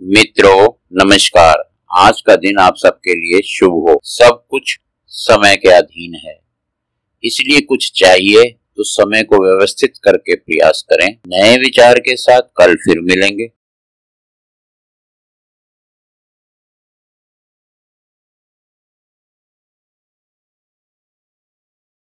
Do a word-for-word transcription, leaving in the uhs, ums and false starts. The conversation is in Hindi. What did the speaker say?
मित्रों नमस्कार। आज का दिन आप सबके लिए शुभ हो। सब कुछ समय के अधीन है, इसलिए कुछ चाहिए तो समय को व्यवस्थित करके प्रयास करें। नए विचार के साथ कल फिर मिलेंगे।